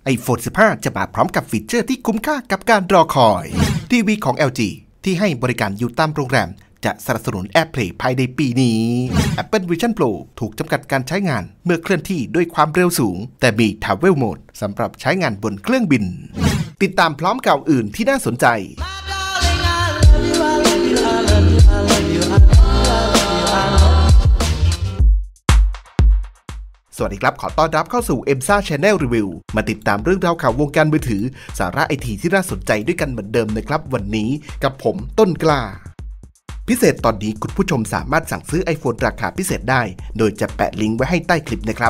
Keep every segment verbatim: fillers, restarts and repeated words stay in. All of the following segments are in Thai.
iPhone สิบห้า จะมาพร้อมกับฟีเจอร์ที่คุ้มค่ากับการรอคอยทีวีของ แอล จี ที่ให้บริการอยู่ตามโรงแรมจะสนับสนุน AirPlay ภายในปีนี้ Apple Vision Pro ถูกจำกัดการใช้งานเมื่อเคลื่อนที่ด้วยความเร็วสูงแต่มี Travel Mode สำหรับใช้งานบนเครื่องบินติดตามพร้อมข่าวอื่นที่น่าสนใจสวัสดีครับขอต้อนรับเข้าสู่ เอ็ม ซ่า Channel Review มาติดตามเรื่องราวข่าววงการมือถือสาระไอทีที่น่าสนใจด้วยกันเหมือนเดิมนะครับวันนี้กับผมต้นกล้าพิเศษตอนนี้คุณผู้ชมสามารถสั่งซื้อ iPhone ราคาพิเศษได้โดยจะแปะลิงก์ไว้ให้ใต้คลิปนะครับ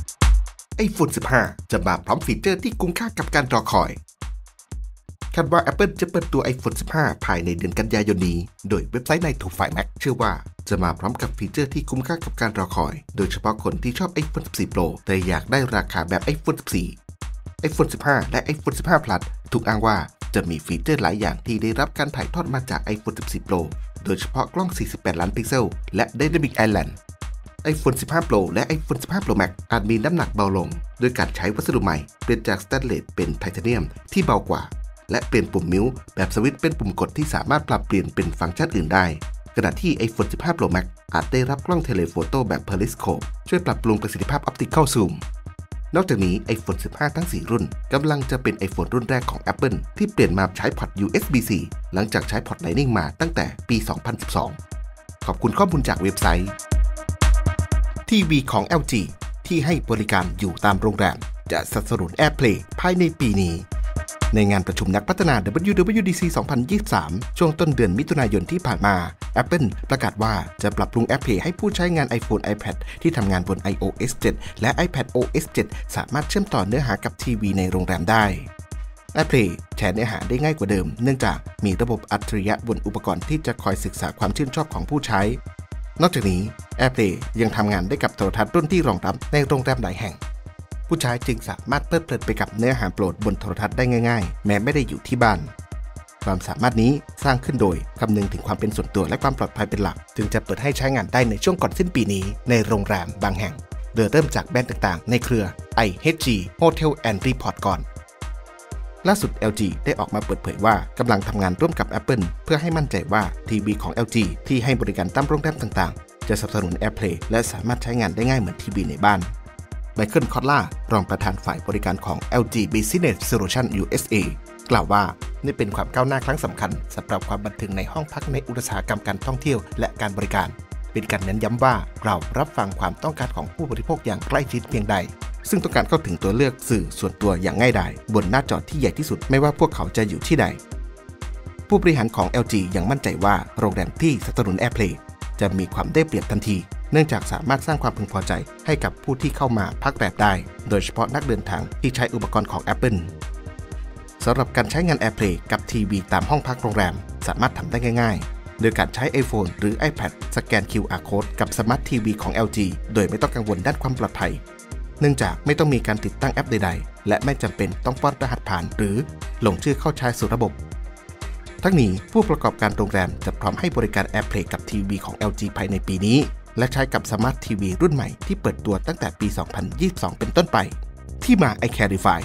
iPhone สิบห้า จะมาพร้อมฟีเจอร์ที่คุ้มค่ากับการรอคอยคาดว่า Apple จะเปิดตัว iPhone สิบห้า ภายในเดือนกันยายนนี้โดยเว็บไซต์ ไนน์ ทู ไฟว์ แม็ก เชื่อว่าจะมาพร้อมกับฟีเจอร์ที่คุ้มค่ากับการรอคอยโดยเฉพาะคนที่ชอบ iPhone สิบสี่ Pro แต่อยากได้ราคาแบบ iPhone สิบสี่ iPhone สิบห้า และ iPhone สิบห้า Plus ถูกอ้างว่าจะมีฟีเจอร์หลายอย่างที่ได้รับการถ่ายทอดมาจาก iPhone สิบสี่ Pro โดยเฉพาะกล้อง สี่สิบแปด ล้านพิกเซลและ Dynamic Island iPhone สิบห้า Pro และ iPhone สิบห้า Pro Max อาจมีน้ำหนักเบาลงด้วยการใช้วัสดุใหม่เปลี่ยนจากสแตนเลสเป็นไทเทเนียมที่เบากว่าและเปลี่ยนปุ่มมิ้วแบบสวิตช์เป็นปุ่มกดที่สามารถปรับเปลี่ยนเป็นฟังก์ชันอื่นได้ขณะที่ iPhone สิบห้า Pro Max อาจได้รับกล้องเทเลโฟโต้แบบ Periscope ช่วยปรับปรุงประสิทธิภาพ Optical Zoom นอกจากนี้ iPhone สิบห้า ทั้ง สี่ รุ่นกำลังจะเป็น iPhone รุ่นแรกของ Apple ที่เปลี่ยนมาใช้พอร์ต ยู เอส บี ซี หลังจากใช้พอร์ต Lightning มาตั้งแต่ปี สองพันสิบสอง ขอบคุณข้อมูลจากเว็บไซต์ทีวีของ แอล จี ที่ให้บริการอยู่ตามโรงแรมจะสนับสนุน AirPlay ภายในปีนี้ในงานประชุมนักพัฒนา ดับเบิลยู ดับเบิลยู ดี ซี สองพันยี่สิบสาม ช่วงต้นเดือนมิถุนายนที่ผ่านมา Apple ประกาศว่าจะปรับปรุง AirPlay ให้ผู้ใช้งาน iPhone iPad ที่ทำงานบน ไอ โอ เอส เซเว่น และ iPad โอ เอส เซเว่น สามารถเชื่อมต่อเนื้อหากับทีวีในโรงแรมได้ AirPlay แชร์เนื้อหาได้ง่ายกว่าเดิมเนื่องจากมีระบบอัจฉริยะบนอุปกรณ์ที่จะคอยศึกษาความชื่นชอบของผู้ใช้นอกจากนี้ AirPlay ยังทำงานได้กับโทรทัศน์รุ่นที่รองรับในโรงแรมหลายแห่งผู้ใช้จึงสามารถเพลิดเพลินไปกับเนื้อหาโปรดบนโทรทัศน์ได้ง่ายๆแม้ไม่ได้อยู่ที่บ้านความสามารถนี้สร้างขึ้นโดยคำนึงถึงความเป็นส่วนตัวและความปลอดภัยเป็นหลักจึงจะเปิดให้ใช้งานได้ในช่วงก่อนสิ้นปีนี้ในโรงแรมบางแห่งโดยเริ่มจากแบรนด์ต่างๆในเครือ ไอ เอช จี Hotel and Report ก่อนล่าสุด แอล จี ได้ออกมาเปิดเผยว่ากำลังทำงานร่วมกับ Apple เพื่อให้มั่นใจว่าทีวีของ แอล จี ที่ให้บริการตามโรงแรมต่างๆจะสนับสนุน AirPlay และสามารถใช้งานได้ง่ายเหมือนทีวีในบ้านไมเคิล คอตล่ารองประธานฝ่ายบริการของ แอล จี Business Solutions ยู เอส เอ กล่าวว่านี่เป็นความก้าวหน้าครั้งสำคัญสำหรับความบันเทิงในห้องพักในอุตสาหกรรมการท่องเที่ยวและการบริการเป็นการเน้นย้ำว่าเรารับฟังความต้องการของผู้บริโภคอย่างใกล้ชิดเพียงใดซึ่งต้องการเข้าถึงตัวเลือกสื่อส่วนตัวอย่างง่ายดายบนหน้าจอที่ใหญ่ที่สุดไม่ว่าพวกเขาจะอยู่ที่ใดผู้บริหารของ แอล จี ยังมั่นใจว่าโรงแรมที่สนับสนุน AirPlay จะมีความได้เปรียบทันทีเนื่องจากสามารถสร้างความพึงพอใจให้กับผู้ที่เข้ามาพักแบบได้โดยเฉพาะนักเดินทางที่ใช้อุปกรณ์ของ Apple สำหรับการใช้งาน AirPlay กับทีวีตามห้องพักโรงแรมสามารถทำได้ง่ายๆโดยการใช้ iPhone หรือ iPad สแกน คิว อาร์ Code กับ Smart ที วี ของ แอล จี โดยไม่ต้องกังวลด้านความปลอดภัยเนื่องจากไม่ต้องมีการติดตั้งแอปใดๆและไม่จำเป็นต้องป้อนรหัสผ่านหรือลงชื่อเข้าใช้สู่ระบบทั้งนี้ผู้ประกอบการโรงแรมจะพร้อมให้บริการ AirPlay กับทีวีของ แอล จี ภายในปีนี้และใช้กับ Smart ที วี รุ่นใหม่ที่เปิดตัวตั้งแต่ปี สองพันยี่สิบสอง เป็นต้นไปที่มา iCarify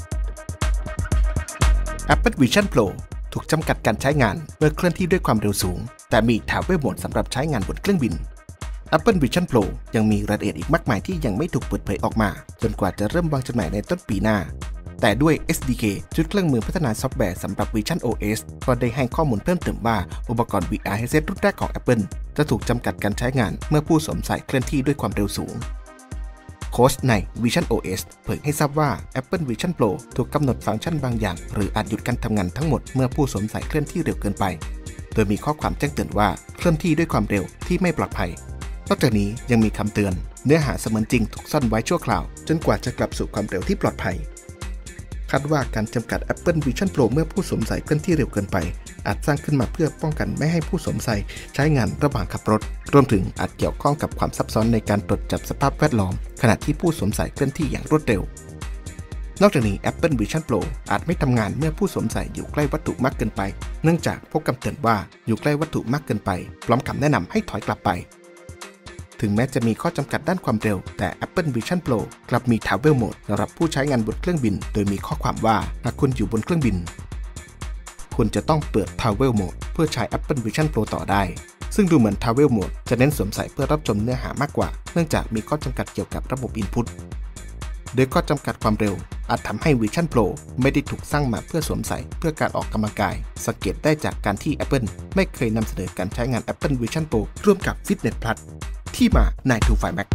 Apple Vision Pro ถูกจำกัดการใช้งานเมื่อเคลื่อนที่ด้วยความเร็วสูงแต่มี Travel Mode สำหรับใช้งานบนเครื่องบิน Apple Vision Pro ยังมีรายละเอียดอีกมากมายที่ยังไม่ถูกเปิดเผยออกมาจนกว่าจะเริ่มวางจำหน่ายในต้นปีหน้าแต่ด้วย เอส ดี เค ชุดเครื่องมือพัฒนาซอฟต์แวร์สำหรับ Vision โอ เอส ก็ได้ให้ข้อมูลเพิ่มเติมว่าอุปกรณ์ วี อาร์ headset รุ่นแรกของ Apple จะถูกจำกัดการใช้งานเมื่อผู้สวมใส่เคลื่อนที่ด้วยความเร็วสูงโค้ชใน Vision โอ เอส เผยให้ทราบว่า Apple Vision Pro ถูกกำหนดฟังก์ชันบางอย่างหรืออาจหยุดการทำงานทั้งหมดเมื่อผู้สวมใส่เคลื่อนที่เร็วเกินไปโดยมีข้อความแจ้งเตือนว่าเคลื่อนที่ด้วยความเร็วที่ไม่ปลอดภัยนอกจากนี้ยังมีคำเตือนเนื้อหาเสมือนจริงถูกซ่อนไว้ชั่วคราวจนกว่าจะกลับสู่ความเร็วที่ปลอดภัยคาดว่าการจำกัด Apple Vision Pro เมื่อผู้สวมใส่เคลื่อนที่เร็วเกินไปอาจสร้างขึ้นมาเพื่อป้องกันไม่ให้ผู้สวมใส่ใช้งานระหว่างขับรถรวมถึงอาจเกี่ยวข้องกับความซับซ้อนในการตรวจจับสภาพแวดล้อมขณะที่ผู้สวมใส่เคลื่อนที่อย่างรวดเร็วนอกจากนี้ Apple Vision Pro อาจไม่ทำงานเมื่อผู้สวมใส่อยู่ใกล้วัตถุมากเกินไปเนื่องจากพบคำเตือนว่าอยู่ใกล้วัตถุมากเกินไปพร้อมคำแนะนำให้ถอยกลับไป ถถึงแม้จะมีข้อจำกัดด้านความเร็วแต่ Apple Vision Pro กลับมี Travel Mode สำหรับผู้ใช้งานบนเครื่องบินโดยมีข้อความว่าหากคุณอยู่บนเครื่องบินคุณจะต้องเปิด Travel Mode เพื่อใช้ Apple Vision Pro ต่อได้ซึ่งดูเหมือน Travel Mode จะเน้นสวมใส่เพื่อรับชมเนื้อหามากกว่าเนื่องจากมีข้อจำกัดเกี่ยวกับระบบ Input โดยข้อจำกัดความเร็วอาจทำให้ Vision Pro ไม่ได้ถูกสร้างมาเพื่อสวมใส่เพื่อการออกกำลังกายสังเกตได้จากการที่ Apple ไม่เคยนำเสนอการใช้งาน Apple Vision Pro ร่วมกับ Fitness Plus ที่มา ไนน์ ทู ไฟว์ Max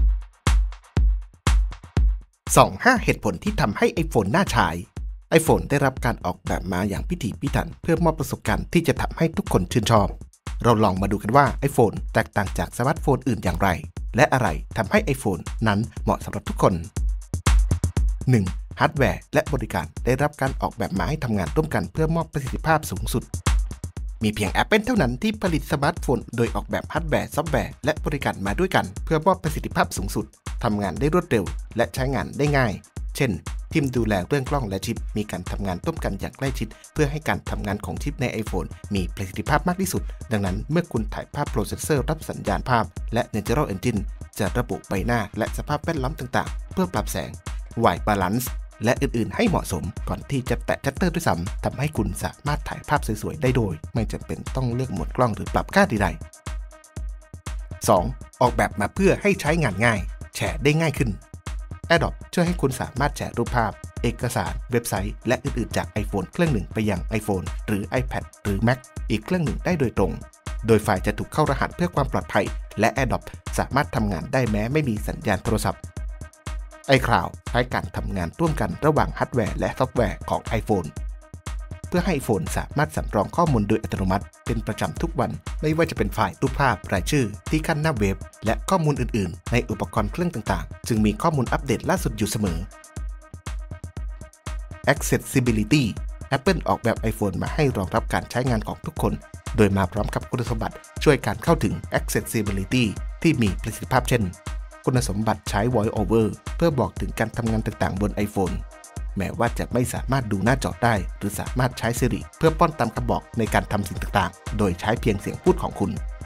สอง ห้า เหตุผลที่ทำให้ iPhone น่าใช้ iPhone ได้รับการออกแบบมาอย่างพิถีพิถันเพื่อมอบประสบการณ์ที่จะทำให้ทุกคนชื่นชอบเราลองมาดูกันว่า iPhone แตกต่างจากสมาร์ทโฟนอื่นอย่างไรและอะไรทำให้ iPhone นั้นเหมาะสำหรับทุกคน หนึ่ง ฮาร์ดแวร์และบริการได้รับการออกแบบมาให้ทำงานร่วมกันเพื่อมอบประสิทธิภาพสูงสุดมีเพียง Apple เท่านั้นที่ผลิตสมาร์ทโฟนโดยออกแบบฮาร์ดแวร์ซอฟต์แวร์และบริการมาด้วยกันเพื่อมอบประสิทธิภาพสูงสุดทำงานได้รวดเร็วและใช้งานได้ง่ายเช่นทีมดูแลเรื่องกล้องและชิปมีการทำงานร่วมกันอย่างใกล้ชิดเพื่อให้การทำงานของชิปใน iPhone มีประสิทธิภาพมากที่สุดดังนั้นเมื่อคุณถ่ายภาพโปรเซสเซอร์รับสัญญาณภาพและ Natural Engine จะระบุใบหน้าและสภาพแวดล้อมต่างๆเพื่อปรับแสง White Balance และอื่นๆให้เหมาะสมก่อนที่จะแตะชัตเตอร์ด้วยซ้ำทำให้คุณสามารถถ่ายภาพสวยๆได้โดยไม่จำเป็นต้องเลือกโหมดกล้องหรือปรับค่าใดๆ สอง ออกแบบมาเพื่อให้ใช้งานง่ายแชร์ได้ง่ายขึ้น Adobe ช่วยให้คุณสามารถแชร์รูปภาพเอกสารเว็บไซต์และอื่นๆจาก iPhone เครื่องหนึ่งไปยัง iPhone หรือ iPad หรือ Mac อีกเครื่องหนึ่งได้โดยตรงโดยไฟล์จะถูกเข้ารหัสเพื่อความปลอดภัยและ Adobe สามารถทำงานได้แม้ไม่มีสัญญาณโทรศัพท์ iCloud ใช้การทำงานร่วมกันระหว่างฮาร์ดแวร์และซอฟต์แวร์ของ iPhone เพื่อให้ iPhone สามารถสำรองข้อมูลโดยอัตโนมัติเป็นประจำทุกวันไม่ว่าจะเป็นไฟล์รูปภาพรายชื่อที่ขั้นหน้าเว็บและข้อมูลอื่นๆในอุปกรณ์เครื่องต่างๆจึงมีข้อมูลอัปเดตล่าสุดอยู่เสมอ Accessibility Apple ออกแบบ iPhone มาให้รองรับการใช้งานของทุกคนโดยมาพร้อมกับคุณสมบัติช่วยการเข้าถึง Accessibility ที่มีประสิทธิภาพเช่นคุณสมบัติใช้ Voice Over เพื่อบอกถึงการทำงานต่างๆบน iPhone แม้ว่าจะไม่สามารถดูหน้าจอได้หรือสามารถใช้ Siri เพื่อป้อนตามคำบอกในการทำสิ่งต่างๆโดยใช้เพียงเสียงพูดของคุณ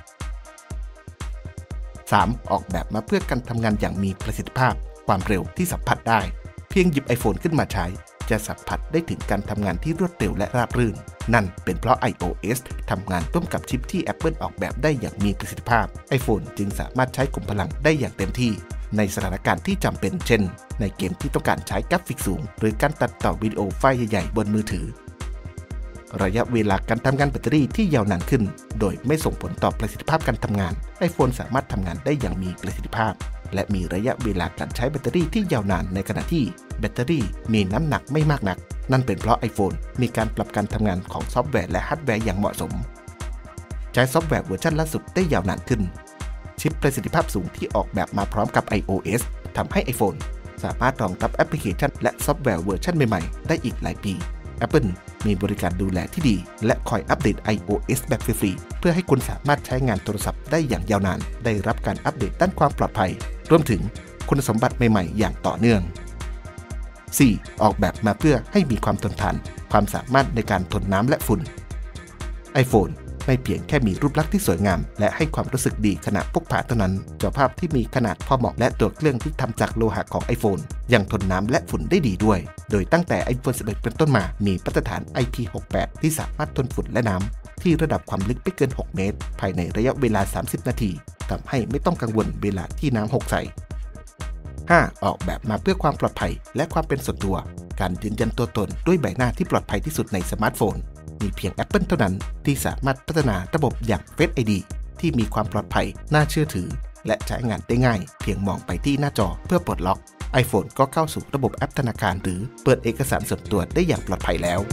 สาม ออกแบบมาเพื่อการทำงานอย่างมีประสิทธิภาพความเร็วที่สัมผัสได้เพียงหยิบ iPhone ขึ้นมาใช้จะสัมผัสได้ถึงการทำงานที่รวดเร็วและราบรื่นนั่นเป็นเพราะ iOS ทำงานร่วมกับชิปที่ Apple ออกแบบได้อย่างมีประสิทธิภาพ iPhone จึงสามารถใช้ขุมพลังได้อย่างเต็มที่ในสถานการณ์ที่จำเป็นเช่นในเกมที่ต้องการใช้กราฟิกสูงหรือการตัดต่อวิดีโอไฟล์ใหญ่ๆบนมือถือระยะเวลาการทำงานแบตเตอรี่ที่ยาวนานขึ้นโดยไม่ส่งผลต่อประสิทธิภาพการทำงาน iPhone สามารถทำงานได้อย่างมีประสิทธิภาพและมีระยะเวลาการใช้แบตเตอรี่ที่ยาวนานในขณะที่แบตเตอรี่มีน้ำหนักไม่มากนักนั่นเป็นเพราะ iPhone มีการปรับการทำงานของซอฟต์แวร์และฮาร์ดแวร์อย่างเหมาะสมใช้ซอฟต์แวร์เวอร์ชันล่าสุดได้ยาวนานขึ้นชิปประสิทธิภาพสูงที่ออกแบบมาพร้อมกับ iOS ทำให้ iPhone สามารถรองรับแอปพลิเคชันและซอฟต์แวร์เวอร์ชันใหม่ๆได้อีกหลายปี Apple มีบริการดูแลที่ดีและคอยอัปเดต iOS แบบฟรีๆเพื่อให้คุณสามารถใช้งานโทรศัพท์ได้อย่างยาวนานได้รับการอัปเดตด้านความปลอดภัยรวมถึงคุณสมบัติใหม่ๆอย่างต่อเนื่อง สี่ ออกแบบมาเพื่อให้มีความทนทานความสามารถในการทนน้ำและฝุ่น iPhone ไม่เพียงแค่มีรูปลักษณ์ที่สวยงามและให้ความรู้สึกดีขณะพกพาเท่านั้นจอภาพที่มีขนาดพอเหมาะและตัวเครื่องที่ทำจากโลหะของ iPhone ยังทนน้ำและฝุ่นได้ดีด้วยโดยตั้งแต่ iPhone สิบเอ็ด เป็นต้นมามีมาตรฐาน ไอ พี หกสิบแปด ที่สามารถทนฝุ่นและน้ำที่ระดับความลึกไม่เกินหกเมตรภายในระยะเวลาสามสิบนาทีทำให้ไม่ต้องกังวลเวลาที่น้ำหกใส่ ห้า ออกแบบมาเพื่อความปลอดภัยและความเป็นส่วนตัวการยืนยันตัวตนด้วยใบหน้าที่ปลอดภัยที่สุดในสมาร์ทโฟนมีเพียง Apple เท่านั้นที่สามารถพัฒนาระบบอย่าง Face ไอ ดี ที่มีความปลอดภัยน่าเชื่อถือและใช้งานได้ง่ายเพียงมองไปที่หน้าจอเพื่อปลดล็อก iPhone ก็เข้าสู่ระบบแอปธนาคารหรือเปิดเอกสารส่วนตัวได้อย่างปลอดภัยแล้ว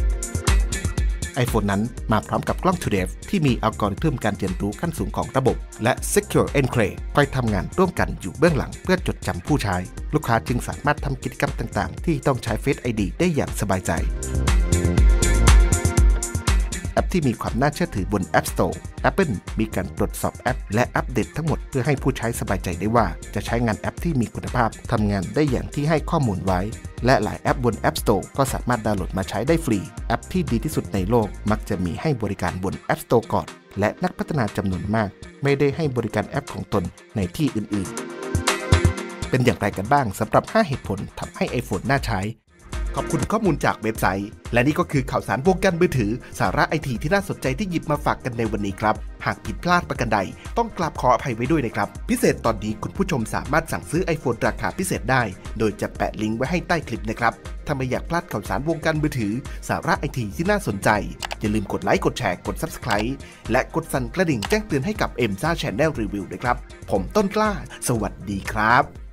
iPhone นั้นมาพร้อมกับกล้อง ทู เดฟ ที่มีอัลกอริทึมการเรียนรู้ขั้นสูงของระบบและ Secure Enclave คอยทำงานร่วมกันอยู่เบื้องหลังเพื่อจดจำผู้ใช้ลูกค้าจึงสามารถทำกิจกรรมต่างๆที่ต้องใช้ Face ไอ ดี ได้อย่างสบายใจแอปที่มีความน่าเชื่อถือบน App Store Apple มีการตรวจสอบแอปและอัปเดตทั้งหมดเพื่อให้ผู้ใช้สบายใจได้ว่าจะใช้งานแอปที่มีคุณภาพทำงานได้อย่างที่ให้ข้อมูลไว้และหลายแอปบน App Store ก็สามารถดาวน์โหลดมาใช้ได้ฟรีแอปที่ดีที่สุดในโลกมักจะมีให้บริการบน App Store ก่อนและนักพัฒนาจำนวนมากไม่ได้ให้บริการแอปของตนในที่อื่นๆเป็นอย่างไรกันบ้างสำหรับห้าเหตุผลทำให้ iPhone น่าใช้ขอบคุณข้อมูลจากเว็บไซต์และนี่ก็คือข่าวสารวงการมือถือสาระไอทีที่น่าสนใจที่หยิบมาฝากกันในวันนี้ครับหากผิดพลาดประการใดต้องกราบขออภัยไว้ด้วยนะครับพิเศษตอนนี้คุณผู้ชมสามารถสั่งซื้อ iPhone ราคาพิเศษได้โดยจะแปะลิงก์ไว้ให้ใต้คลิปนะครับถ้าไม่อยากพลาดข่าวสารวงการมือถือสาระไอทีที่น่าสนใจอย่าลืมกดไลค์กดแชร์กด Subscribe และกดสั่นกระดิ่งแจ้งเตือนให้กับ เอ็ม ซ่า Channel Review ด้วยครับผมต้นกล้าสวัสดีครับ